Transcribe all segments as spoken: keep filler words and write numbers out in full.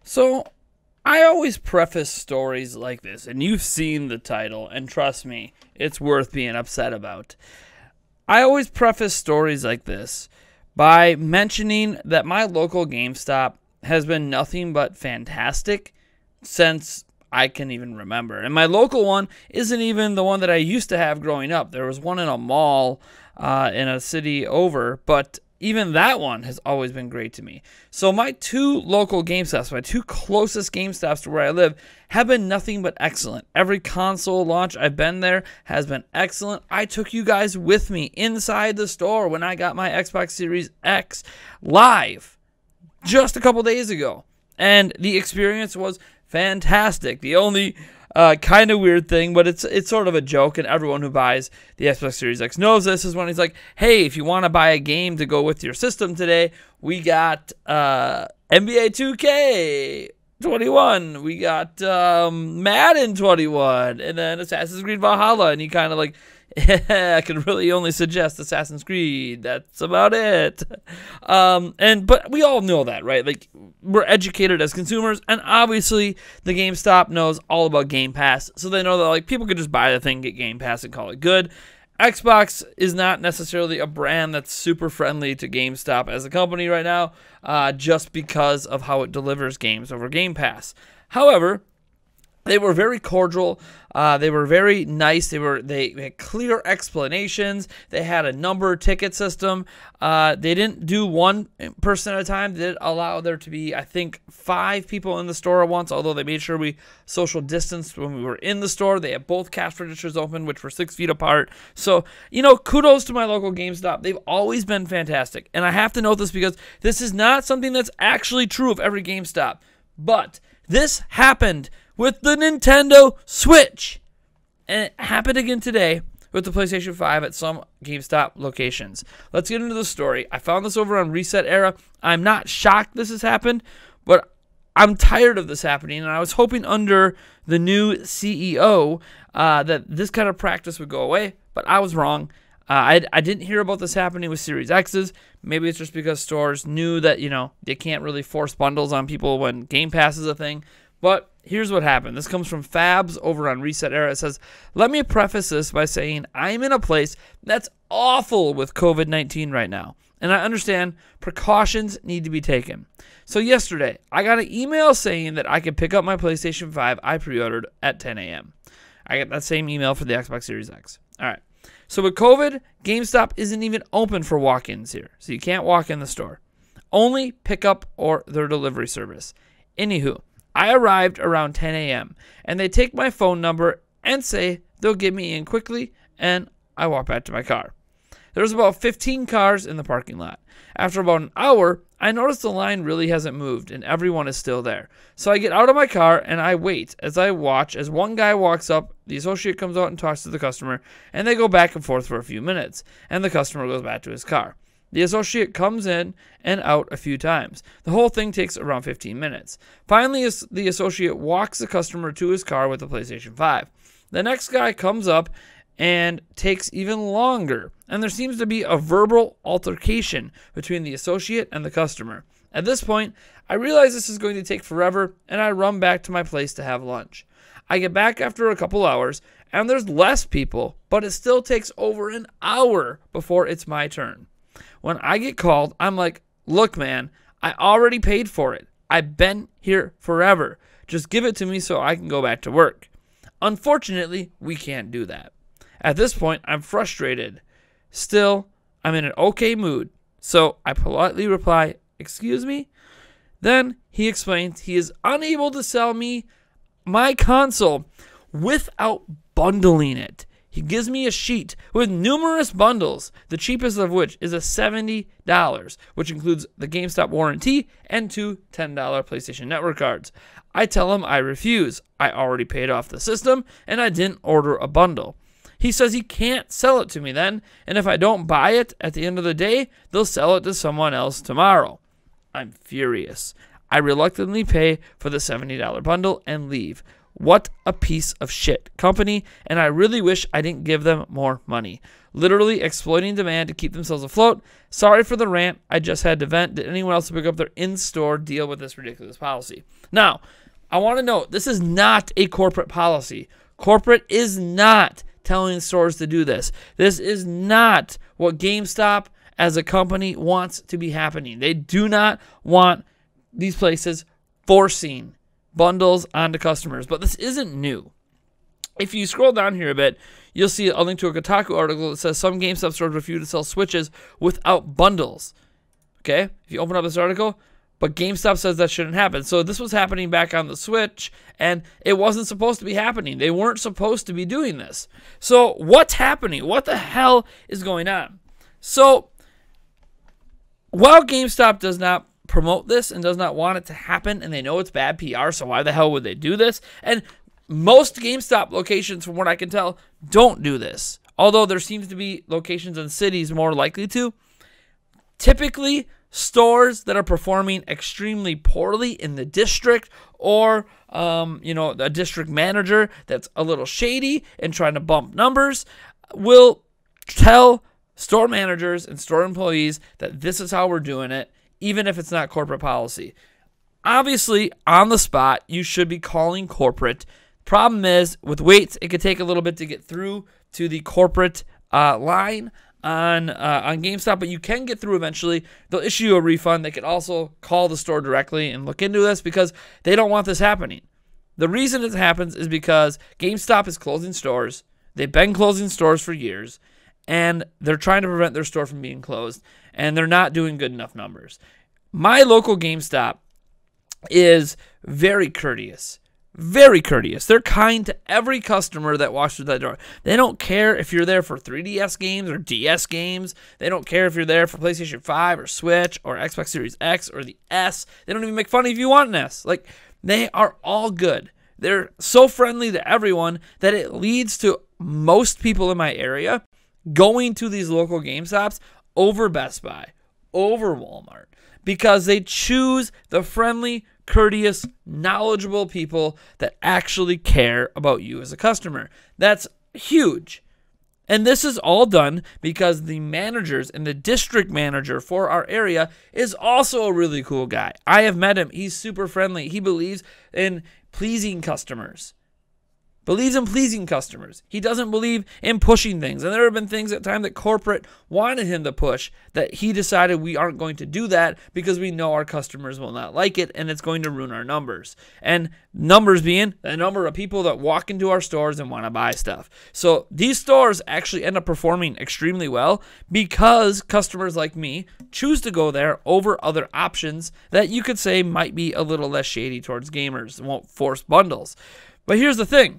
So, I always preface stories like this, and you've seen the title, and trust me, it's worth being upset about. I always preface stories like this by mentioning that my local GameStop has been nothing but fantastic since I can even remember. And my local one isn't even the one that I used to have growing up. There was one in a mall uh, in a city over, but even that one has always been great to me. So my two local GameStops, my two closest GameStops to where I live, have been nothing but excellent. Every console launch I've been there has been excellent. I took you guys with me inside the store when I got my Xbox Series X live just a couple days ago. And the experience was fantastic. The only uh, kind of weird thing, but it's it's sort of a joke, and everyone who buys the Xbox Series X knows this, is when he's like, hey, if you want to buy a game to go with your system today, we got uh, N B A two K twenty-one, we got um, Madden twenty-one, and then Assassin's Creed Valhalla, and you kind of like, yeah, I could really only suggest Assassin's Creed. That's about it. Um, and but we all know that, right? Like, we're educated as consumers, and obviously the GameStop knows all about Game Pass, so they know that like people could just buy the thing, get Game Pass, and call it good. Xbox is not necessarily a brand that's super friendly to GameStop as a company right now, uh, just because of how it delivers games over Game Pass. However, they were very cordial. Uh, they were very nice. They were they had clear explanations. They had a number ticket system. Uh, they didn't do one person at a time. They did allow there to be, I think, five people in the store at once, although they made sure we social distanced when we were in the store. They had both cash registers open, which were six feet apart. So, you know, kudos to my local GameStop. They've always been fantastic. And I have to note this because this is not something that's actually true of every GameStop. But this happened with the Nintendo Switch. And it happened again today with the PlayStation five at some GameStop locations. Let's get into the story. I found this over on Reset Era. I'm not shocked this has happened, but I'm tired of this happening, and I was hoping under the new C E O uh, that this kind of practice would go away, but I was wrong. Uh, I, I didn't hear about this happening with Series X's. Maybe it's just because stores knew that, you know, they can't really force bundles on people when Game Pass is a thing. But here's what happened. This comes from Fabs over on Reset Era. It says, let me preface this by saying I'm in a place that's awful with COVID nineteen right now. And I understand precautions need to be taken. So yesterday, I got an email saying that I could pick up my PlayStation five I pre-ordered at ten A M I got that same email for the Xbox Series X. All right. So with COVID, GameStop isn't even open for walk-ins here. So you can't walk in the store. Only pickup or their delivery service. Anywho, I arrived around ten A M and they take my phone number and say they'll get me in quickly, and I walk back to my car. There's about fifteen cars in the parking lot. After about an hour, I notice the line really hasn't moved and everyone is still there. So I get out of my car and I wait as I watch as one guy walks up, the associate comes out and talks to the customer, and they go back and forth for a few minutes, and the customer goes back to his car. The associate comes in and out a few times. The whole thing takes around fifteen minutes. Finally, the associate walks the customer to his car with the PlayStation five. The next guy comes up and takes even longer, and there seems to be a verbal altercation between the associate and the customer. At this point, I realize this is going to take forever, and I run back to my place to have lunch. I get back after a couple hours, and there's less people, but it still takes over an hour before it's my turn. When I get called, I'm like, look, man, I already paid for it. I've been here forever. Just give it to me so I can go back to work. Unfortunately, we can't do that. At this point, I'm frustrated. Still, I'm in an okay mood, so I politely reply, excuse me? Then he explains he is unable to sell me my console without bundling it. He gives me a sheet with numerous bundles, the cheapest of which is a seventy dollars, which includes the GameStop warranty and two ten dollar PlayStation Network cards. I tell him I refuse. I already paid off the system, and I didn't order a bundle. He says he can't sell it to me then, and if I don't buy it at the end of the day, they'll sell it to someone else tomorrow. I'm furious. I reluctantly pay for the seventy dollar bundle and leave. What a piece of shit company, and I really wish I didn't give them more money. Literally exploiting demand to keep themselves afloat. Sorry for the rant. I just had to vent. Did anyone else pick up their in-store deal with this ridiculous policy? Now, I want to note, this is not a corporate policy. Corporate is not telling stores to do this. This is not what GameStop as a company wants to be happening. They do not want these places forcing bundles onto customers. But this isn't new. If you scroll down here a bit, you'll see a link to a Kotaku article that says some GameStop stores refuse to sell Switches without bundles. Okay? If you open up this article, but GameStop says that shouldn't happen. So this was happening back on the Switch, and it wasn't supposed to be happening. They weren't supposed to be doing this. So what's happening? What the hell is going on? So while GameStop does not promote this and does not want it to happen, and they know it's bad P R, so why the hell would they do this? And most GameStop locations, from what I can tell, don't do this. Although there seems to be locations in cities more likely to. Typically, stores that are performing extremely poorly in the district, or um, you know, a district manager that's a little shady and trying to bump numbers, will tell store managers and store employees that this is how we're doing it, even if it's not corporate policy. Obviously, on the spot, you should be calling corporate. Problem is, with weights, it could take a little bit to get through to the corporate uh, line on uh, on GameStop, but you can get through eventually. They'll issue you a refund. They could also call the store directly and look into this because they don't want this happening. The reason it happens is because GameStop is closing stores. They've been closing stores for years, and they're trying to prevent their store from being closed, and they're not doing good enough numbers. My local GameStop is very courteous. Very courteous. They're kind to every customer that walks through that door. They don't care if you're there for three D S games or D S games. They don't care if you're there for PlayStation five or Switch or Xbox Series X or the S. They don't even make fun of if you want an S. Like, they are all good. They're so friendly to everyone that it leads to most people in my area going to these local GameStops over Best Buy, over Walmart, because they choose the friendly, courteous, knowledgeable people that actually care about you as a customer. That's huge. And this is all done because the managers and the district manager for our area is also a really cool guy. I have met him. He's super friendly. He believes in pleasing customers. Believes in pleasing customers. He doesn't believe in pushing things. And there have been things at time that corporate wanted him to push that he decided we aren't going to do that because we know our customers will not like it and it's going to ruin our numbers. And numbers being the number of people that walk into our stores and want to buy stuff. So these stores actually end up performing extremely well because customers like me choose to go there over other options that you could say might be a little less shady towards gamers and won't force bundles. But here's the thing.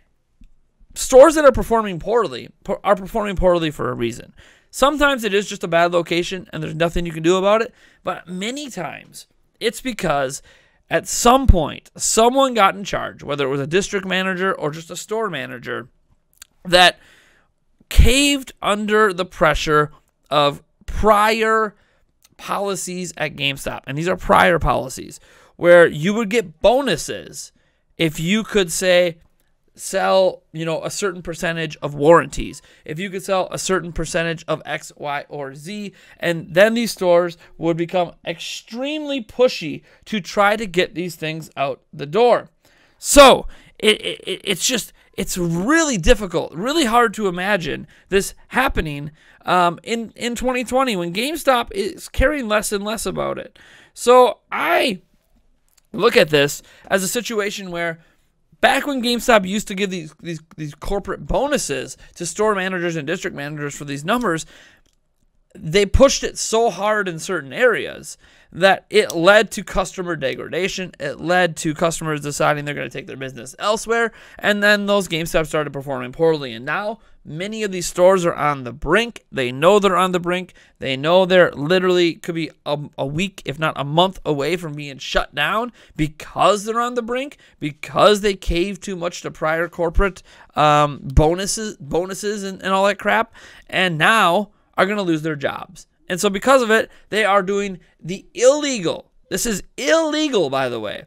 Stores that are performing poorly are performing poorly for a reason. Sometimes it is just a bad location and there's nothing you can do about it. But many times it's because at some point someone got in charge, whether it was a district manager or just a store manager, that caved under the pressure of prior policies at GameStop. And these are prior policies where you would get bonuses if you could say, sell, you know, a certain percentage of warranties, if you could sell a certain percentage of X, Y, or Z, and then these stores would become extremely pushy to try to get these things out the door. So it, it it's just, it's really difficult, really hard to imagine this happening um, in, in twenty twenty when GameStop is caring less and less about it. So I look at this as a situation where back when GameStop used to give these, these these corporate bonuses to store managers and district managers for these numbers, they pushed it so hard in certain areas that it led to customer degradation. It led to customers deciding they're going to take their business elsewhere, and then those GameStop started performing poorly. And now many of these stores are on the brink. They know they're on the brink. They know they're literally could be a, a week, if not a month away from being shut down because they're on the brink, because they caved too much to prior corporate um, bonuses, bonuses and, and all that crap, and now are going to lose their jobs. And so because of it, they are doing the illegal, this is illegal, by the way,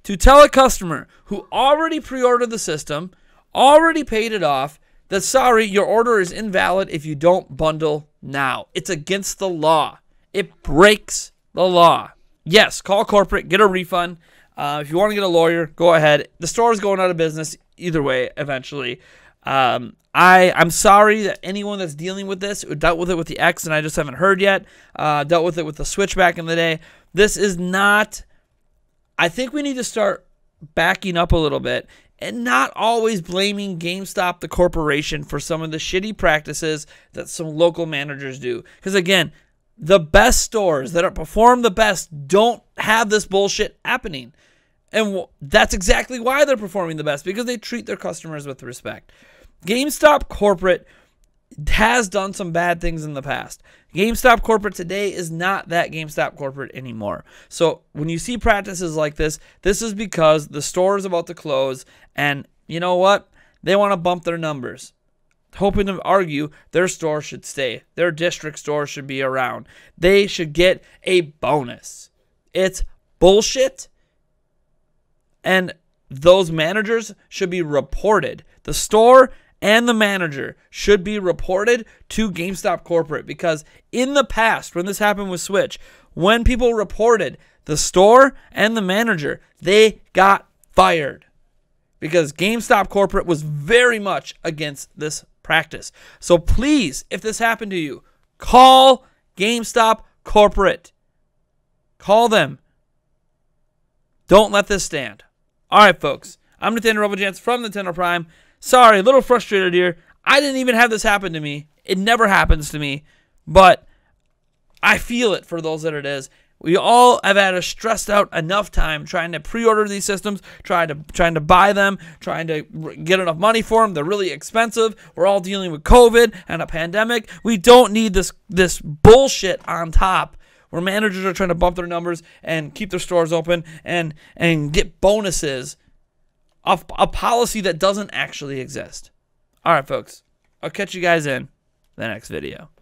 to tell a customer who already pre-ordered the system, already paid it off, that sorry, your order is invalid if you don't bundle now. It's against the law. It breaks the law. Yes, call corporate, get a refund. Uh, if you want to get a lawyer, go ahead. The store is going out of business either way eventually. Um, I, I'm sorry that anyone that's dealing with this, who dealt with it with the X and I just haven't heard yet, uh, dealt with it with the Switch back in the day. This is not... I think we need to start backing up a little bit and not always blaming GameStop, the corporation, for some of the shitty practices that some local managers do. Because again, the best stores that are perform the best don't have this bullshit happening. And that's exactly why they're performing the best, because they treat their customers with respect. GameStop corporate has done some bad things in the past. GameStop corporate today is not that GameStop corporate anymore. So when you see practices like this, this is because the store is about to close, and you know what? They want to bump their numbers, hoping to argue their store should stay. Their district store should be around. They should get a bonus. It's bullshit, and those managers should be reported. The store and the manager should be reported to GameStop corporate, because in the past, when this happened with Switch, when people reported the store and the manager, they got fired because GameStop corporate was very much against this practice. So please, if this happened to you, call GameStop corporate. Call them. Don't let this stand. All right, folks. I'm Nathaniel Robojans from Nintendo Prime. Sorry, a little frustrated here. I didn't even have this happen to me. It never happens to me. But I feel it for those that it is. We all have had a stressed out enough time trying to pre-order these systems, trying to trying to buy them, trying to get enough money for them. They're really expensive. We're all dealing with COVID and a pandemic. We don't need this this bullshit on top, where managers are trying to bump their numbers and keep their stores open and and get bonuses of a policy that doesn't actually exist. All right, folks. I'll catch you guys in the next video.